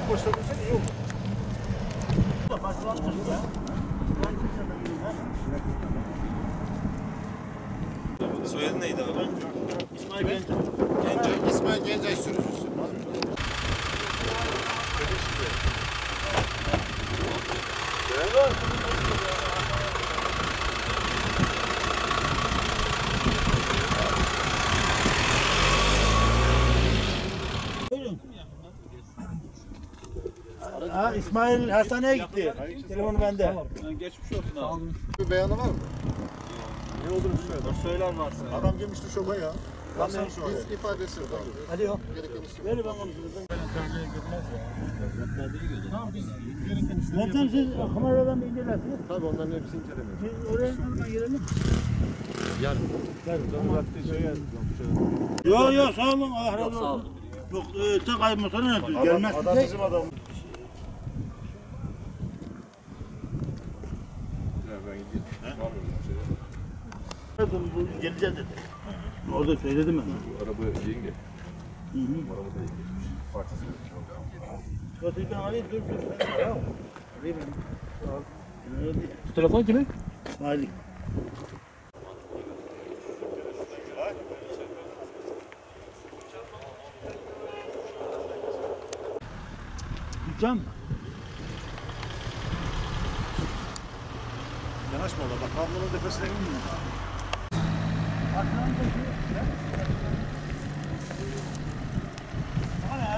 boşaltırsan iyi olur. Soyadın neydi abi? İsmail Gencay. İsmail Gencay sürücüsü. Ha, İsmail hastaneye gitti. Telefonu bende. Geçmiş olsun abi. Bir beyanı var mı? Ne olduğunu bilmiyorum. Söyler varsa. Adam girmişti şoba ya. Baksana şu an. Biz ifadesi yok abi. Alo. Gereken isim. Ver ben konuşuruz. Zaten siz kameradan incelersiniz. Tabii onların hepsi inceleniyor. Biz oraya hemen girelim. Yok sağ olun. Allah razı olsun. Yok sen kaybolsana ne diyorsun? Gelmez Adam size. bizim adam. Bu geleceğiz dedi. Orada söyledim ben. Araba yenge. Hı. Araba da yenge. Partisi. Götür ben alayım dur. Alayım ben. Bu telefon kimin? Malik. Gideceğim. Yanaşma ola bak. Kablonun tepesine inme. Arkadan da